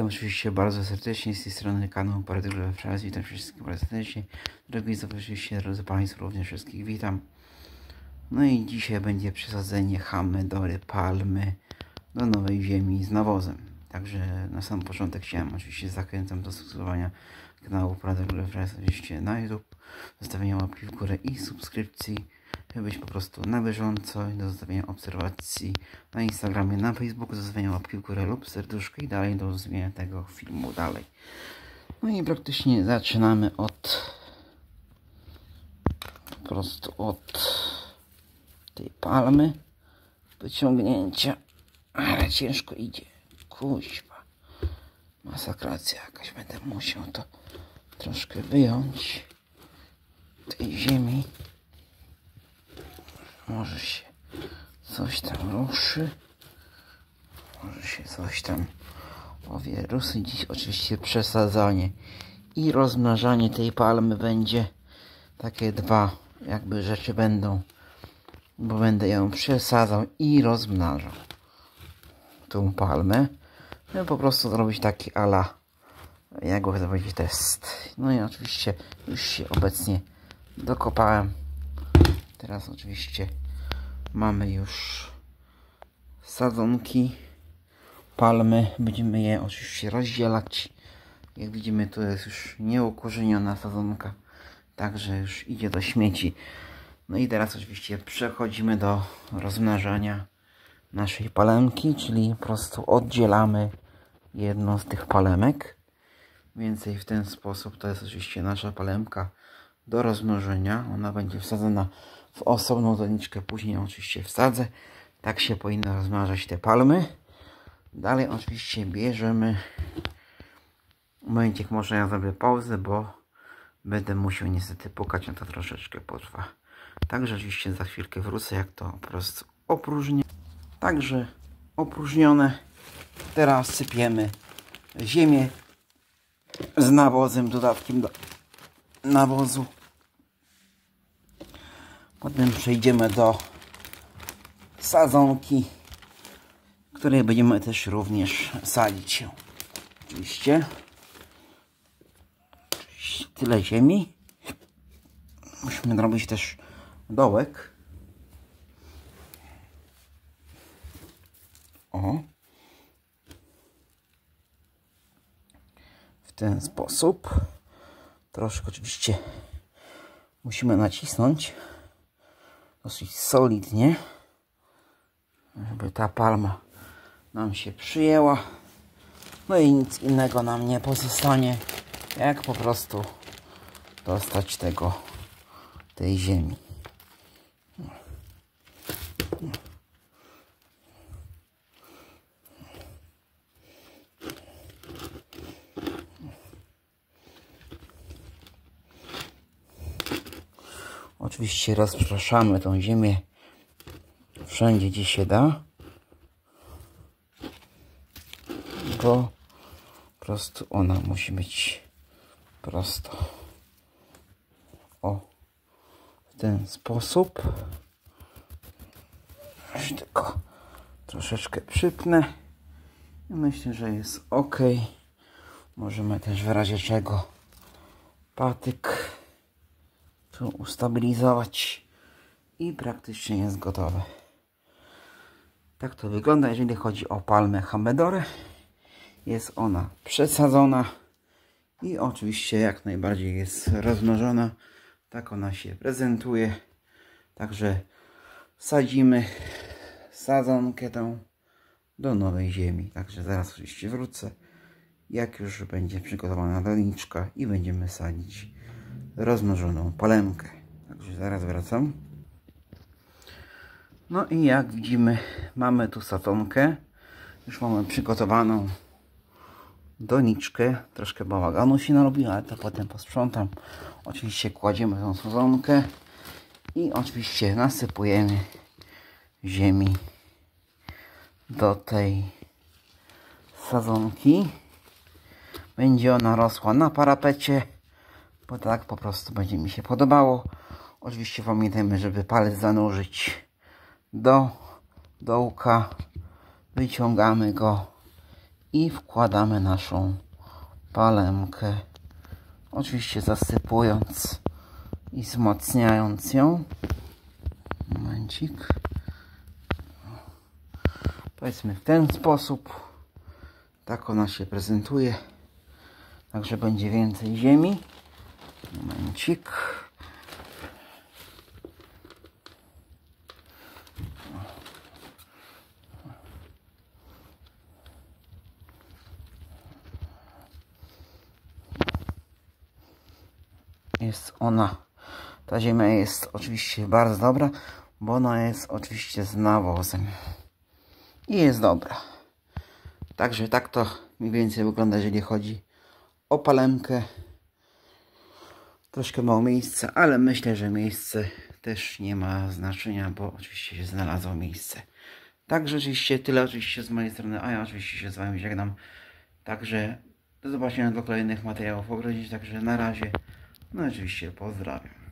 Witam oczywiście bardzo serdecznie z tej strony kanału Paradyglowe Fraz. Witam wszystkich bardzo serdecznie. Drogi widzów, oczywiście, drodzy Państwo, również wszystkich witam. No i dzisiaj będzie przesadzenie hamedory, palmy do nowej ziemi z nawozem. Także na sam początek chciałem oczywiście zachęcam do subskrybowania kanału Paradyglowe Fraz oczywiście na YouTube, zostawienia łapki w górę i subskrypcji, żeby być po prostu na bieżąco, i do zostawienia obserwacji na Instagramie, na Facebooku, do zostawienia łapki w górę lub serduszko i dalej do zostawienia tego filmu dalej. No i praktycznie zaczynamy od po prostu od tej palmy wyciągnięcia, ale ciężko idzie, kuźwa, masakracja jakaś, będę musiał to troszkę wyjąć tej ziemi. Może się coś tam ruszy, może się coś tam wirusy. Dziś oczywiście przesadzanie i rozmnażanie tej palmy będzie, takie dwa jakby rzeczy będą, bo będę ją przesadzał i rozmnażał tą palmę, żeby po prostu zrobić taki ala, jakby to będzie test. No i oczywiście już się obecnie dokopałem. Teraz oczywiście mamy już sadzonki palmy, będziemy je oczywiście rozdzielać. Jak widzimy, to jest już nieukorzeniona sadzonka, także już idzie do śmieci. No i teraz oczywiście przechodzimy do rozmnażania naszej palemki, czyli po prostu oddzielamy jedną z tych palemek. Więcej w ten sposób, to jest oczywiście nasza palemka do rozmnożenia. Ona będzie wsadzona w osobną doniczkę, później oczywiście wsadzę. Tak się powinno rozmnażać te palmy. Dalej oczywiście bierzemy, momencik, może ja zrobię pauzę, bo będę musiał niestety pukać, no to troszeczkę potrwa. Także oczywiście za chwilkę wrócę, jak to po prostu opróżnię. Także opróżnione. Teraz sypiemy ziemię z nawozem, dodatkiem do nawozu. Potem przejdziemy do sadzonki, której będziemy też również sadzić się. Oczywiście tyle ziemi. Musimy zrobić też dołek. O. W ten sposób. Troszkę oczywiście musimy nacisnąć dosyć solidnie, żeby ta palma nam się przyjęła. No i nic innego nam nie pozostanie, jak po prostu dostać tej ziemi. Oczywiście rozpraszamy tą ziemię wszędzie, gdzie się da, bo po prostu ona musi być prosto. O, w ten sposób. Już tylko troszeczkę przypnę i myślę, że jest ok. Możemy też w razie czego patyk tu ustabilizować i praktycznie jest gotowe. Tak to wygląda, jeżeli chodzi o palmę hamedorę. Jest ona przesadzona i oczywiście jak najbardziej jest rozmnożona. Tak ona się prezentuje. Także sadzimy sadzonkę tą do nowej ziemi. Także zaraz oczywiście wrócę, jak już będzie przygotowana doniczka i będziemy sadzić rozmnożoną palemkę. Także zaraz wracam. No i jak widzimy, mamy tu sadzonkę. Już mamy przygotowaną doniczkę. Troszkę bałaganu się narobiło, ale to potem posprzątam. Oczywiście kładziemy tą sadzonkę i oczywiście nasypujemy ziemi do tej sadzonki. Będzie ona rosła na parapecie, bo tak po prostu będzie mi się podobało. Oczywiście pamiętajmy, żeby palec zanurzyć do dołka. Wyciągamy go i wkładamy naszą palemkę, oczywiście zasypując i wzmacniając ją. Momencik. Powiedzmy w ten sposób. Tak ona się prezentuje. Także będzie więcej ziemi. Momencik. Jest ona, ta ziemia jest oczywiście bardzo dobra, bo ona jest oczywiście z nawozem i jest dobra. Także tak to mniej więcej wygląda, jeżeli chodzi o palemkę. Troszkę mało miejsca, ale myślę, że miejsce też nie ma znaczenia, bo oczywiście się znalazło miejsce. Także oczywiście tyle oczywiście z mojej strony, a ja oczywiście się z Wami żegnam. Także do zobaczenia do kolejnych materiałów w ogrodzie, także na razie. No oczywiście pozdrawiam.